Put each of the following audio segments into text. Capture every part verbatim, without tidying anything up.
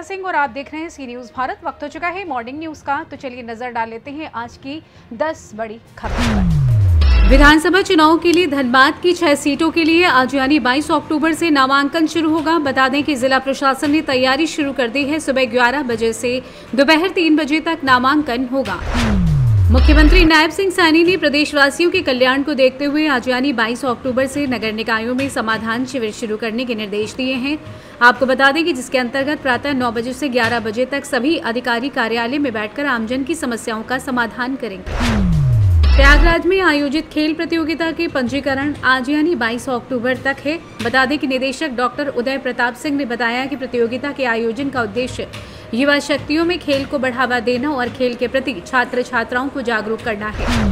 सिंह और आप देख रहे हैं सी न्यूज भारत। वक्त हो चुका है मॉर्निंग न्यूज का, तो चलिए नजर डाल लेते हैं आज की दस बड़ी खबरों पर। विधानसभा चुनाव के लिए धनबाद की छह सीटों के लिए आज यानी बाईस अक्टूबर से नामांकन शुरू होगा। बता दें कि जिला प्रशासन ने तैयारी शुरू कर दी है। सुबह ग्यारह बजे से दोपहर तीन बजे तक नामांकन होगा। मुख्यमंत्री नायब सिंह सैनी ने प्रदेशवासियों के कल्याण को देखते हुए आज यानी बाईस अक्टूबर से नगर निकायों में समाधान शिविर शुरू करने के निर्देश दिए हैं। आपको बता दें कि जिसके अंतर्गत प्रातः नौ बजे से ग्यारह बजे तक सभी अधिकारी कार्यालय में बैठकर आमजन की समस्याओं का समाधान करेंगे। प्रयागराज में आयोजित खेल प्रतियोगिता के पंजीकरण आज यानी बाईस अक्टूबर तक है। बता दें कि निदेशक डॉक्टर उदय प्रताप सिंह ने बताया कि प्रतियोगिता के आयोजन का उद्देश्य युवा शक्तियों में खेल को बढ़ावा देना और खेल के प्रति छात्र छात्राओं को जागरूक करना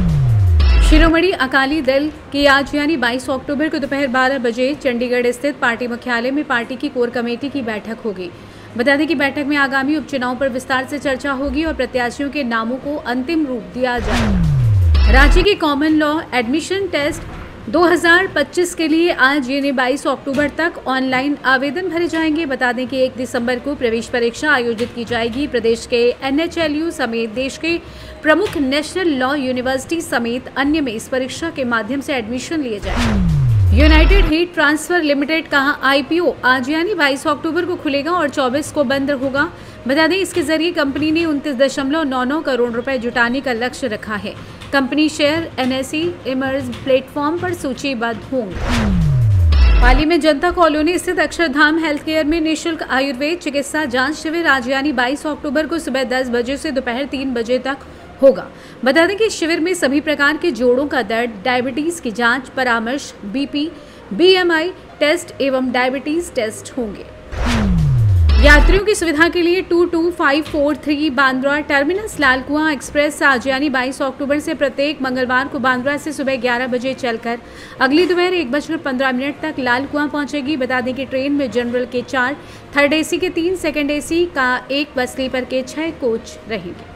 है। शिरोमणि अकाली दल की आज यानी बाईस अक्टूबर को दोपहर बारह बजे चंडीगढ़ स्थित पार्टी मुख्यालय में पार्टी की कोर कमेटी की बैठक होगी। बता दें कि बैठक में आगामी उपचुनाव पर विस्तार से चर्चा होगी और प्रत्याशियों के नामों को अंतिम रूप दिया जाएगा। राज्य के कॉमन लॉ एडमिशन टेस्ट दो हज़ार पच्चीस के लिए आज यानी बाईस अक्टूबर तक ऑनलाइन आवेदन भरे जाएंगे। बता दें कि एक दिसंबर को प्रवेश परीक्षा आयोजित की जाएगी। प्रदेश के एन एच एल यू समेत देश के प्रमुख नेशनल लॉ यूनिवर्सिटी समेत अन्य में इस परीक्षा के माध्यम से एडमिशन लिए जाएंगे। यूनाइटेड हीट ट्रांसफर लिमिटेड का आई पी ओ आज यानी बाईस अक्टूबर को खुलेगा और चौबीस को बंद होगा। बता दें इसके जरिए कंपनी ने उनतीस दशमलव नौ नौ करोड़ रुपए जुटाने का लक्ष्य रखा है। Company share N S E emerge platform पर सूचीबद्ध होंगे। पाली में जनता कॉलोनी स्थित अक्षरधाम हेल्थ केयर में निःशुल्क आयुर्वेद चिकित्सा जांच शिविर आज यानी बाईस अक्टूबर को सुबह दस बजे से दोपहर तीन बजे तक होगा। बता दें कि शिविर में सभी प्रकार के जोड़ों का दर्द, डायबिटीज की जांच, परामर्श, B P, B M I test एवं डायबिटीज टेस्ट होंगे। यात्रियों की सुविधा के लिए two two five four three Bandra terminus Lalkuan express आज यानी बाईस अक्टूबर से प्रत्येक मंगलवार को बांद्रा से सुबह ग्यारह बजे चलकर अगली दोपहर एक बजकर पंद्रह मिनट तक लालकुआं पहुंचेगी। बता दें कि ट्रेन में जनरल के चार, थर्ड एसी के तीन, सेकंड एसी का एक व स्लीपर के छह कोच रहेंगे।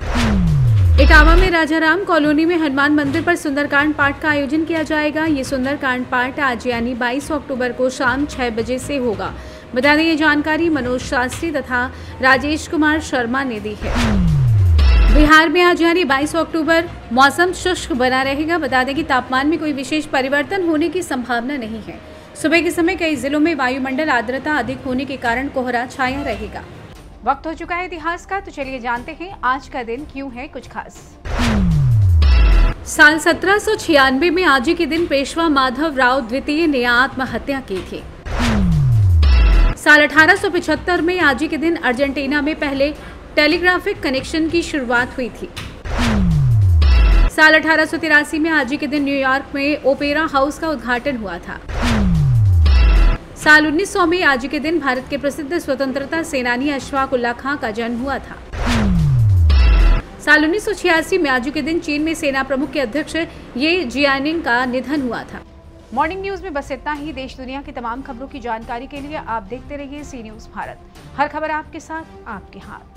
इटावा में राजाराम कॉलोनी में हनुमान मंदिर पर सुंदरकांड पाठ का आयोजन किया जाएगा। ये सुंदरकांड पाठ आज यानी बाईस अक्टूबर को शाम छह बजे से होगा। बता दें ये जानकारी मनोज शास्त्री तथा राजेश कुमार शर्मा ने दी है। बिहार में आज यानी बाईस अक्टूबर मौसम शुष्क बना रहेगा। बता दें कि तापमान में कोई विशेष परिवर्तन होने की संभावना नहीं है। सुबह के समय कई जिलों में वायुमंडल आर्द्रता अधिक होने के कारण कोहरा छाया रहेगा। वक्त हो चुका है इतिहास का, तो चलिए जानते हैं आज का दिन क्यों है कुछ खास। साल सत्रह सौ छियानवे में आज ही के दिन पेशवा माधव राव द्वितीय ने आत्महत्या की थी। साल अठारह सौ पचहत्तर में आज ही के दिन अर्जेंटीना में पहले टेलीग्राफिक कनेक्शन की शुरुआत हुई थी। साल अठारह सौ तिरासी में आज ही के दिन न्यूयॉर्क में ओपेरा हाउस का उद्घाटन हुआ था। साल उन्नीस सौ में आज के दिन भारत के प्रसिद्ध स्वतंत्रता सेनानी अशफाक उल्लाह खां का जन्म हुआ था। साल उन्नीस सौ छियासी में आज के दिन चीन में सेना प्रमुख के अध्यक्ष ये जियानिंग का निधन हुआ था। मॉर्निंग न्यूज में बस इतना ही। देश दुनिया की तमाम खबरों की जानकारी के लिए आप देखते रहिए सी न्यूज भारत। हर खबर आपके साथ, आपके हाथ।